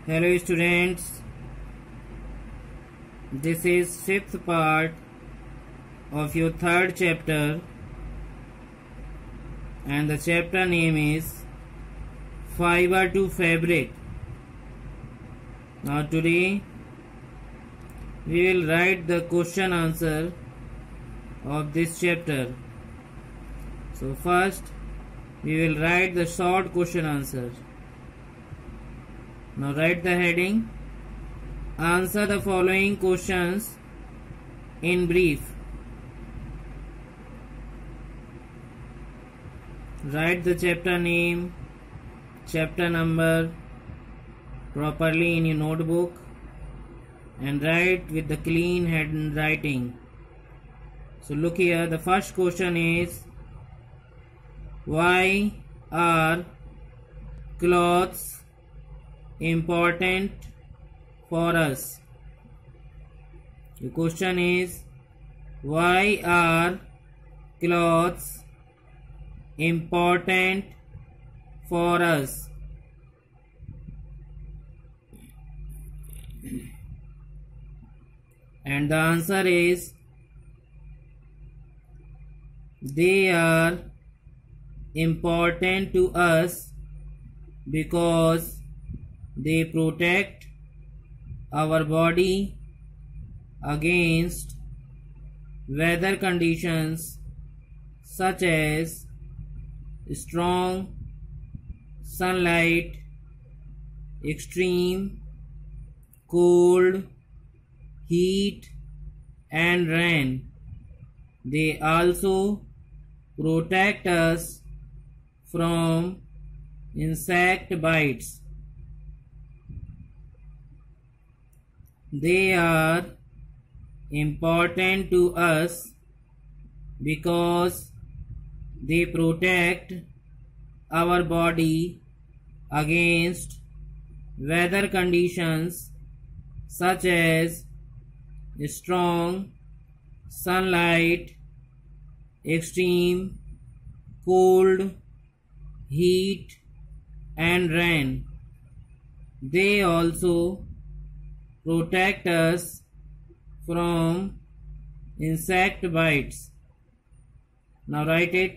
Hello students, this is fifth part of your third chapter and the chapter name is Fiber to Fabric. Now today we will write the question answer of this chapter. So first we will write the short question answer. Now write the heading. Answer the following questions in brief. Write the chapter name, chapter number properly in your notebook and write with the clean handwriting. So look here, the first question is, why are clothes important for us? The question is, why are clothes important for us? And the answer is, they are important to us because they protect our body against weather conditions such as strong sunlight, extreme cold, heat and rain. They also protect us from insect bites. They are important to us because they protect our body against weather conditions such as strong sunlight, extreme cold, heat and rain. They also protect us from insect bites. Now write it.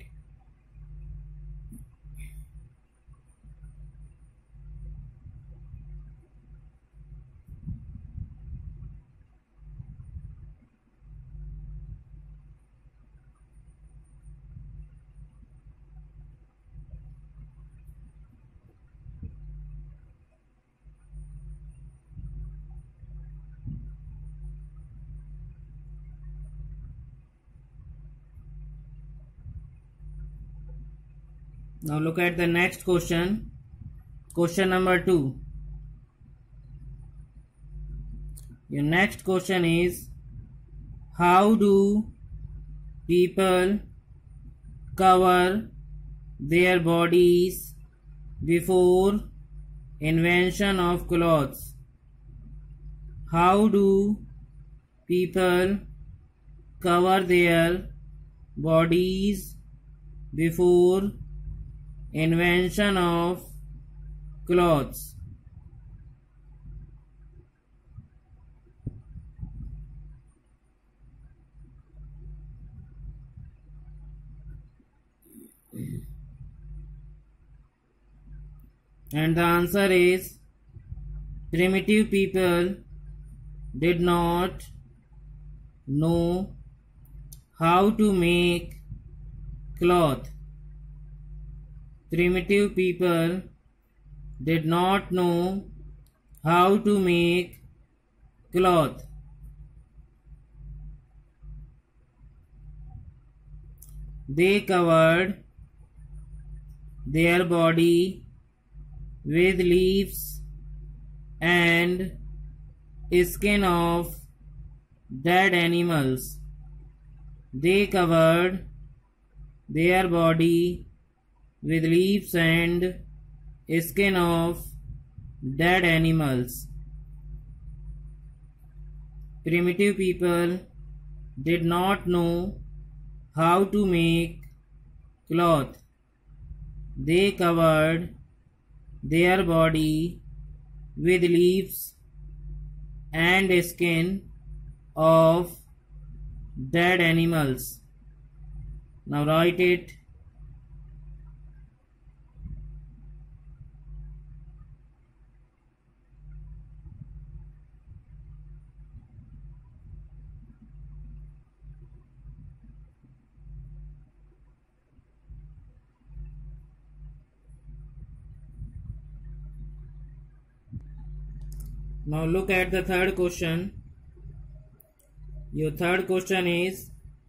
Now look at the next question. Question number 2. Your next question is, how do people cover their bodies before invention of clothes? How do people cover their bodies before invention of clothes? And the answer is, primitive people did not know how to make cloth. Primitive people did not know how to make cloth. They covered their body with leaves and skin of dead animals. They covered their body with leaves and skin of dead animals. Primitive people did not know how to make cloth. They covered their body with leaves and skin of dead animals. Now write it. Now look at the third question. Your third question is,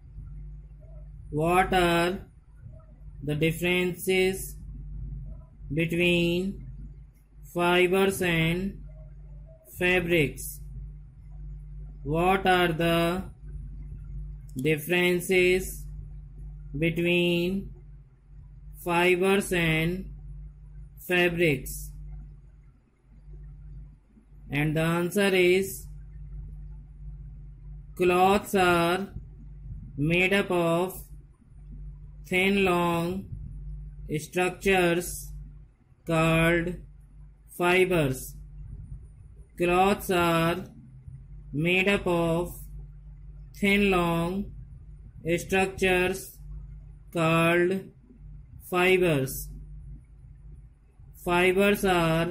what are the differences between fibers and fabrics? What are the differences between fibers and fabrics? And the answer is, cloths are made up of thin long structures called fibers. Cloths are made up of thin long structures called fibers. Fibers are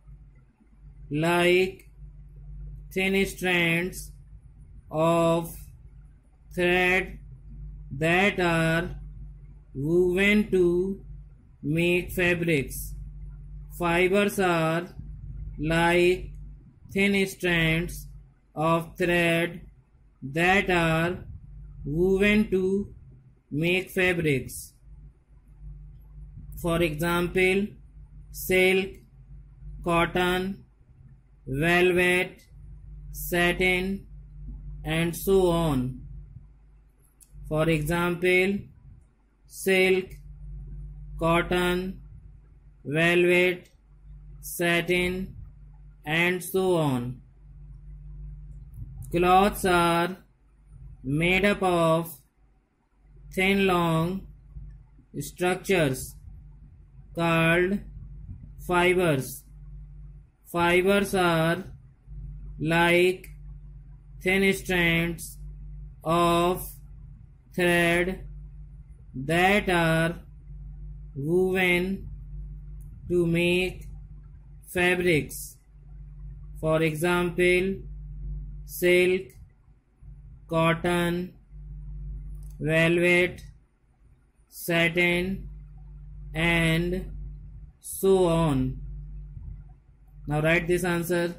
like thin strands of thread that are woven to make fabrics. Fibers are like thin strands of thread that are woven to make fabrics. For example, silk, cotton, velvet, satin, and so on. For example, silk, cotton, velvet, satin, and so on. Cloths are made up of thin long structures called fibers. Fibers are like thin strands of thread that are woven to make fabrics. For example, silk, cotton, velvet, satin, and so on. Now write this answer.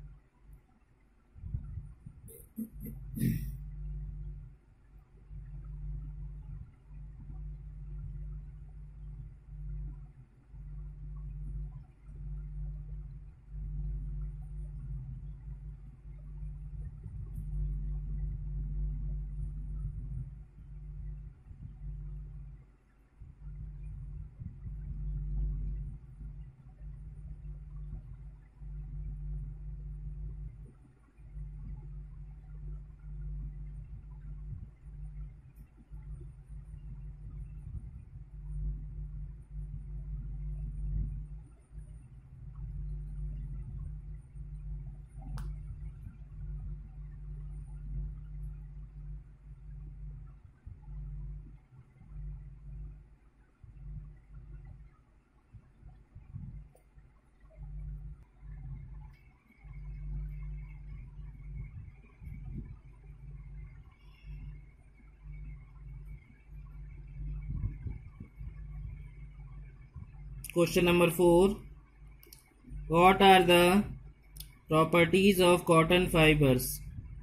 Question number 4. What are the properties of cotton fibers?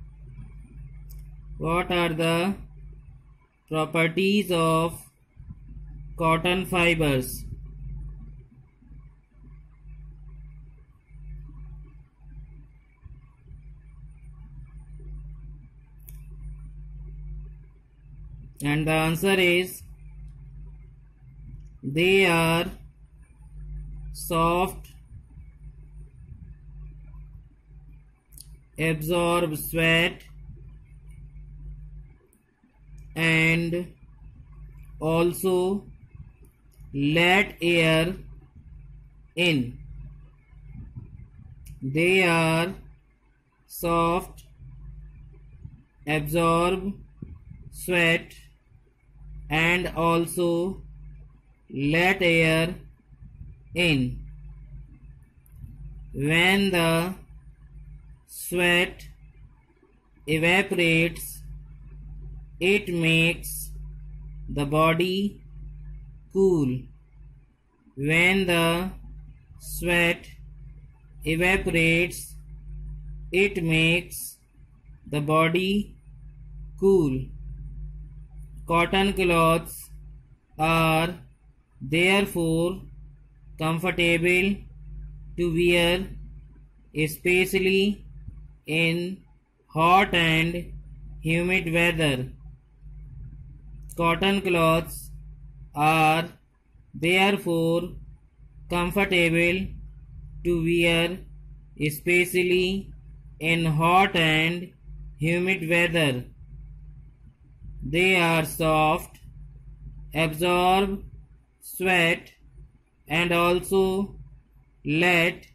What are the properties of cotton fibers? And the answer is, they are soft, absorb sweat, and also let air in. They are soft, absorb sweat, and also let air in. When the sweat evaporates, it makes the body cool. When the sweat evaporates, it makes the body cool. Cotton clothes are therefore comfortable to wear, especially in hot and humid weather. Cotton clothes are therefore comfortable to wear, especially in hot and humid weather. They are soft, absorb sweat, and also let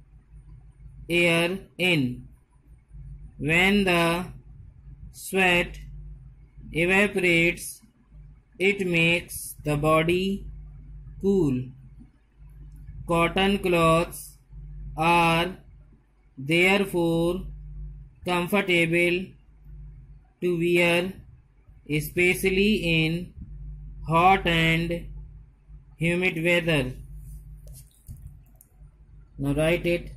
air in. When the sweat evaporates, it makes the body cool. Cotton clothes are therefore comfortable to wear, especially in hot and humid weather. Now write it.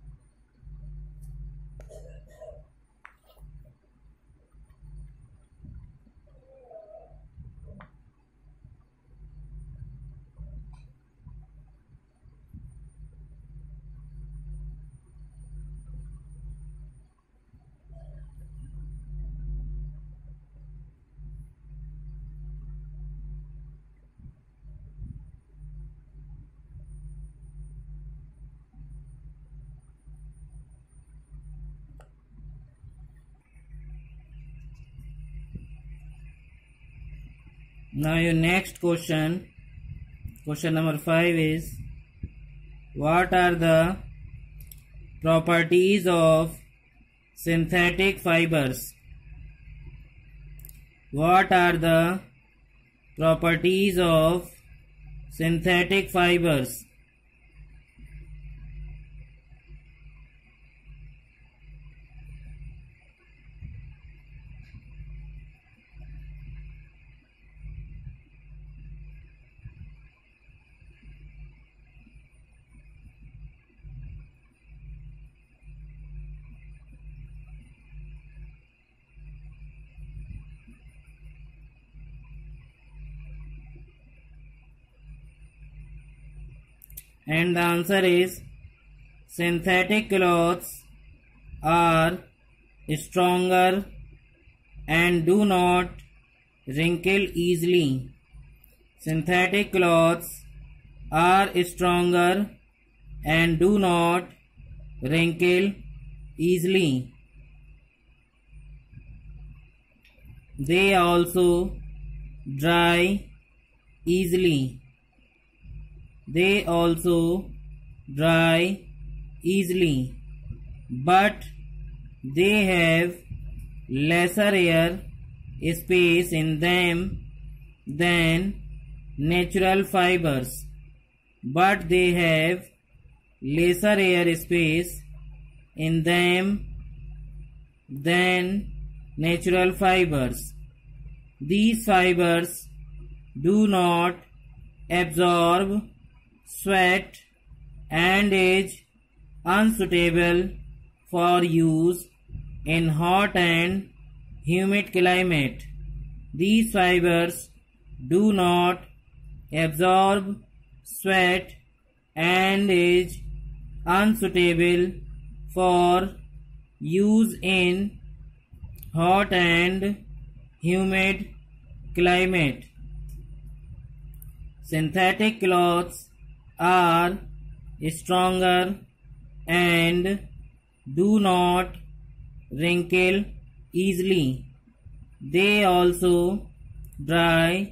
Now your next question number 5 is, what are the properties of synthetic fibers? What are the properties of synthetic fibers? And the answer is, synthetic clothes are stronger and do not wrinkle easily. Synthetic clothes are stronger and do not wrinkle easily. They also dry easily. They also dry easily, but they have lesser air space in them than natural fibers. But they have lesser air space in them than natural fibers. These fibers do not absorb sweat and is unsuitable for use in hot and humid climate. These fibers do not absorb sweat and is unsuitable for use in hot and humid climate. Synthetic clothes are stronger and do not wrinkle easily. They also dry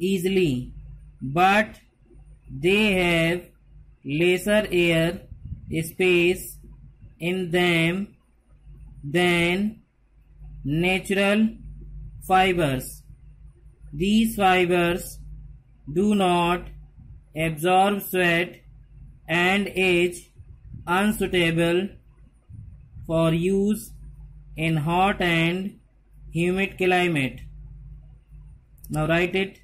easily, but they have lesser air space in them than natural fibers. These fibers do not absorb sweat and is unsuitable for use in hot and humid climate. Now write it.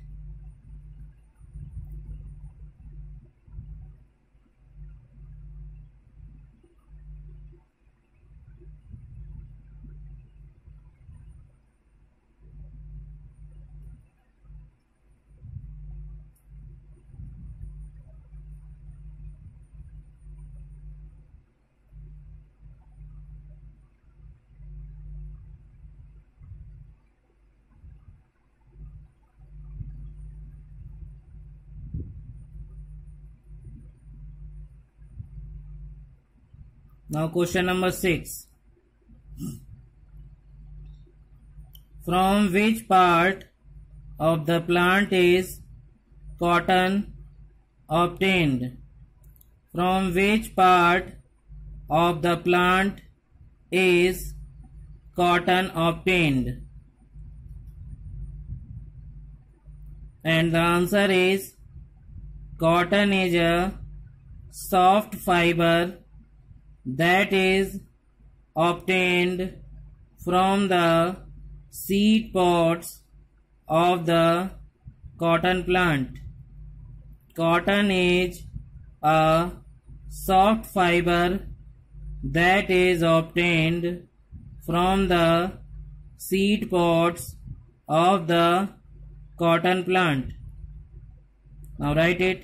Now question number 6. From which part of the plant is cotton obtained? From which part of the plant is cotton obtained? And the answer is cotton is a soft fiber that is obtained from the seed pods of the cotton plant. Cotton is a soft fiber that is obtained from the seed pods of the cotton plant. Now write it.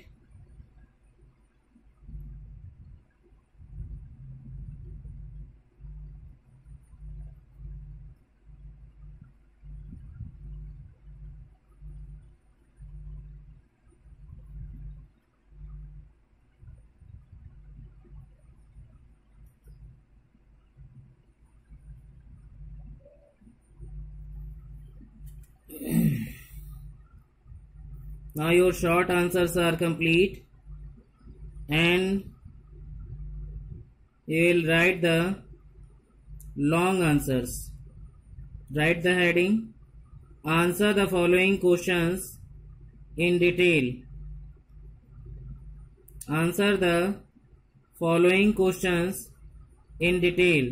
Now your short answers are complete and you will write the long answers. Write the heading. Answer the following questions in detail. Answer the following questions in detail.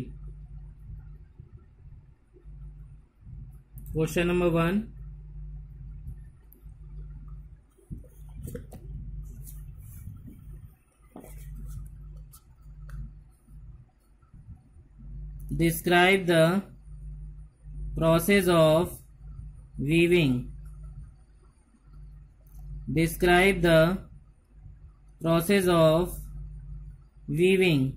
Question number 1. Describe the process of weaving. Describe the process of weaving.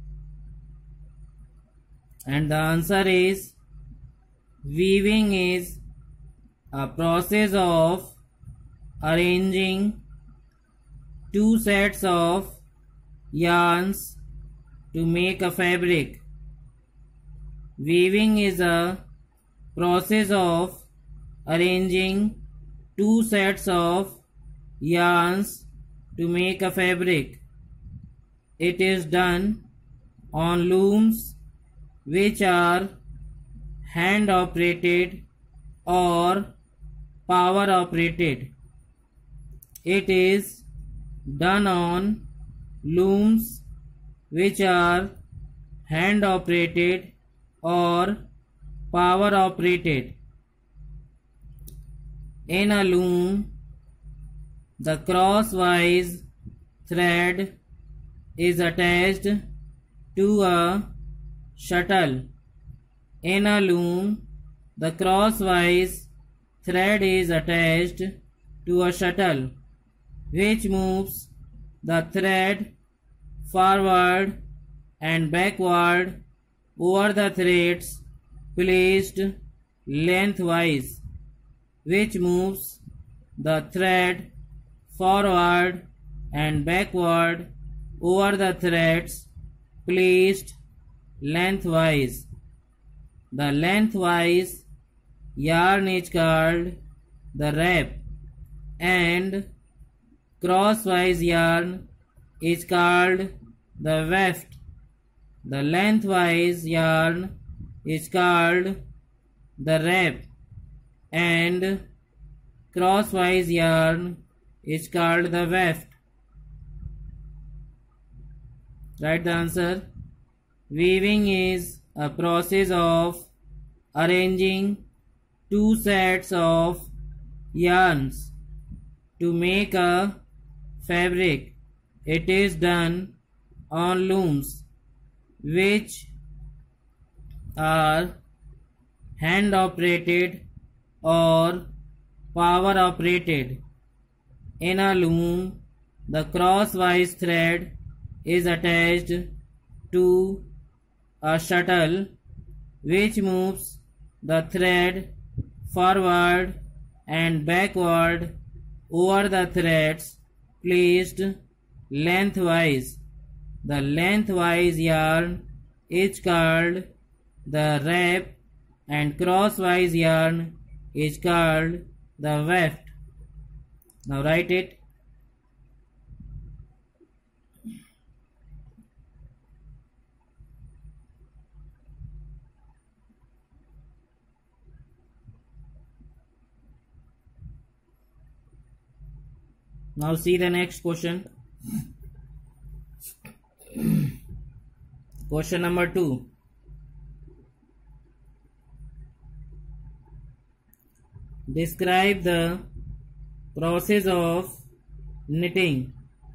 And the answer is weaving is a process of arranging two sets of yarns to make a fabric. Weaving is a process of arranging two sets of yarns to make a fabric. It is done on looms which are hand operated or power operated. It is done on looms which are hand operated or power operated. In a loom, the crosswise thread is attached to a shuttle. In a loom, the crosswise thread is attached to a shuttle which moves the thread forward and backward over the threads placed lengthwise, which moves the thread forward and backward over the threads placed lengthwise. The lengthwise yarn is called the wrap and crosswise yarn is called the weft. The lengthwise yarn is called the wrap, and crosswise yarn is called the weft. Write the answer. Weaving is a process of arranging two sets of yarns to make a fabric. It is done on looms, which are hand operated or power operated. In a loom, the crosswise thread is attached to a shuttle which moves the thread forward and backward over the threads placed lengthwise. The lengthwise yarn is called the wrap and crosswise yarn is called the weft. Now write it. Now see the next question. Question number 2. Describe the process of knitting.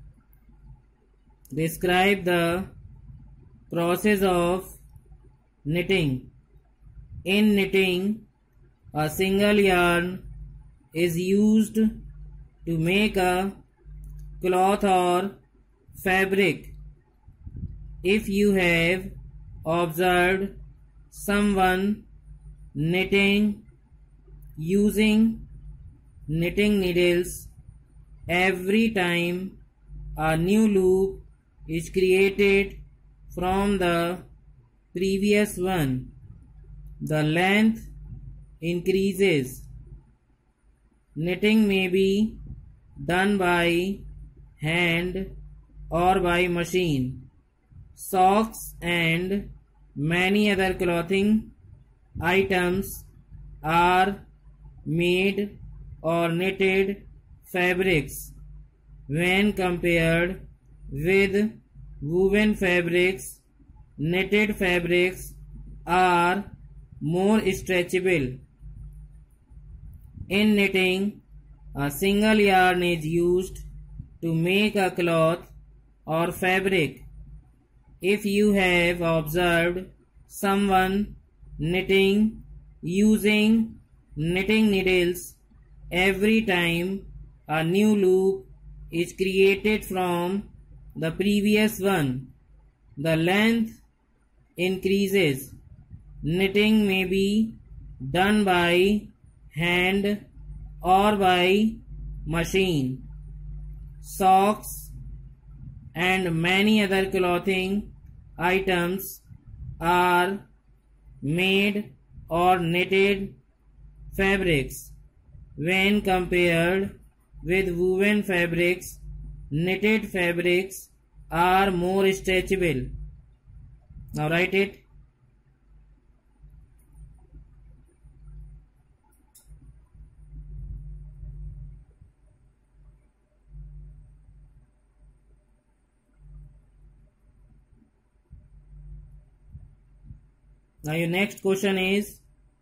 Describe the process of knitting. In knitting, a single yarn is used to make a cloth or fabric. If you have observed someone knitting using knitting needles, every time a new loop is created from the previous one, the length increases. Knitting may be done by hand or by machine. Socks and many other clothing items are made or knitted fabrics. When compared with woven fabrics, knitted fabrics are more stretchable. In knitting, a single yarn is used to make a cloth or fabric. If you have observed someone knitting using knitting needles, every time a new loop is created from the previous one, the length increases. Knitting may be done by hand or by machine. Socks and many other clothing items are made or knitted fabrics. When compared with woven fabrics, knitted fabrics are more stretchable. Now write it. Now your next question is,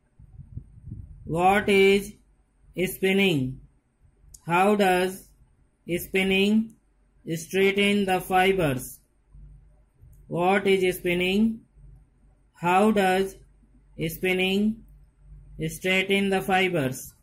what is spinning? How does spinning straighten the fibers? What is spinning? How does spinning straighten the fibers?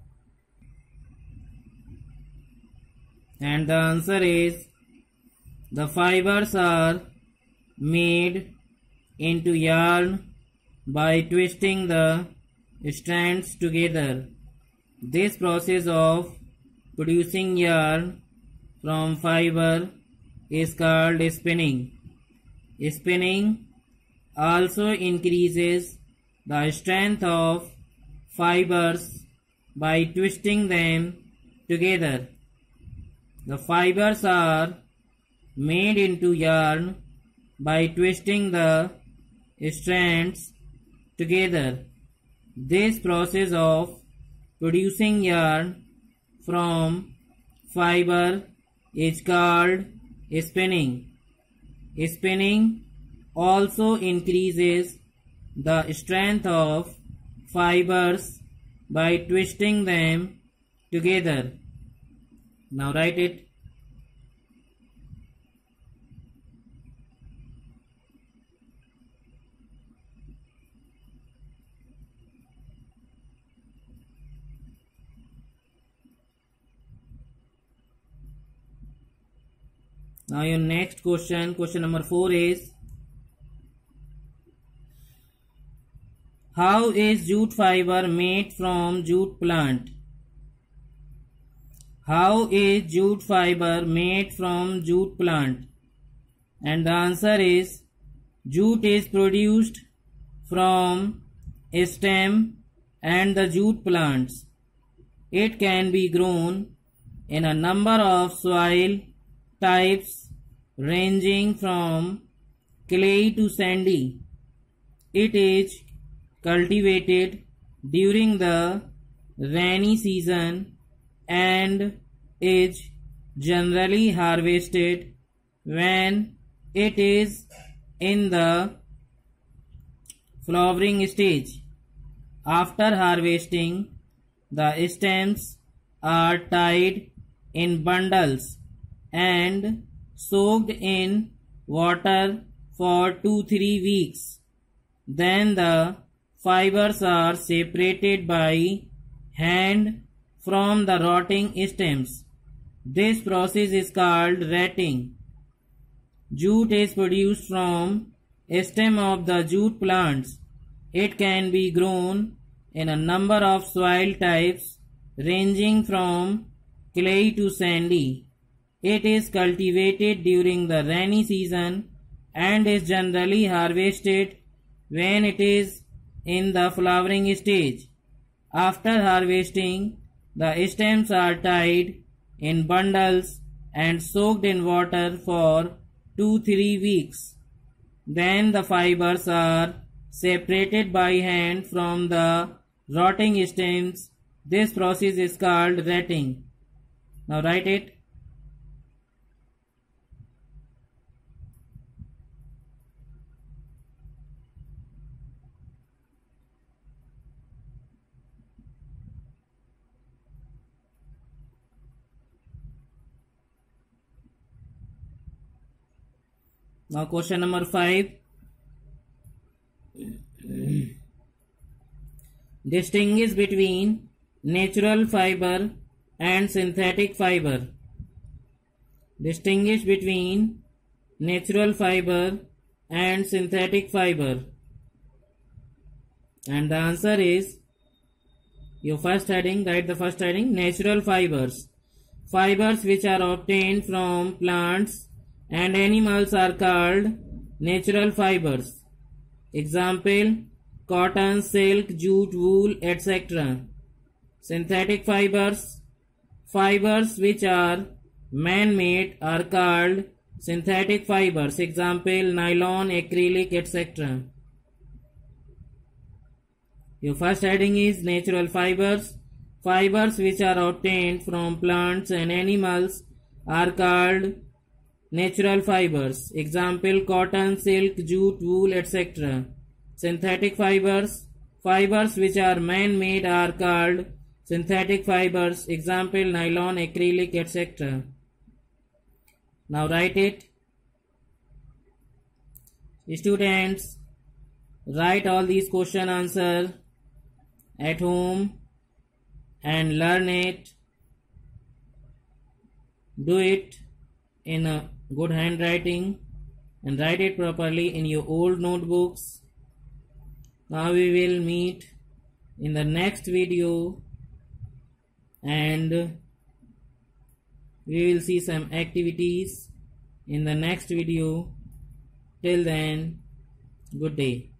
And the answer is, the fibers are made into yarn by twisting the strands together. This process of producing yarn from fiber is called spinning. Spinning also increases the strength of fibers by twisting them together. The fibers are made into yarn by twisting the strands together. This process of producing yarn from fiber is called spinning. Spinning also increases the strength of fibers by twisting them together. Now write it. Now your next question number 4 is, how is jute fiber made from jute plant? How is jute fiber made from jute plant? And the answer is, jute is produced from stem and the jute plants. It can be grown in a number of soil types ranging from clay to sandy. It is cultivated during the rainy season and is generally harvested when it is in the flowering stage. After harvesting, the stems are tied in bundles and soaked in water for 2-3 weeks. Then the fibers are separated by hand from the rotting stems. This process is called retting. Jute is produced from stem of the jute plants. It can be grown in a number of soil types ranging from clay to sandy. It is cultivated during the rainy season and is generally harvested when it is in the flowering stage. After harvesting, the stems are tied in bundles and soaked in water for 2-3 weeks. Then the fibers are separated by hand from the rotting stems. This process is called retting. Now write it. Now question number 5. Distinguish between natural fiber and synthetic fiber. Distinguish between natural fiber and synthetic fiber. And the answer is, your first heading, write the first heading, natural fibers. Fibers which are obtained from plants and animals are called natural fibers. Example, cotton, silk, jute, wool, etc. Synthetic fibers. Fibers which are man-made are called synthetic fibers. Example, nylon, acrylic, etc. Your first heading is natural fibers. Fibers which are obtained from plants and animals are called natural fibers. Example, cotton, silk, jute, wool, etc. Synthetic fibers. Fibers which are man-made are called synthetic fibers. Example, nylon, acrylic, etc. Now write it. Students, write all these question answer at home and learn it. Do it in a good handwriting and write it properly in your old notebooks. Now we will meet in the next video and we will see some activities in the next video. Till then, good day.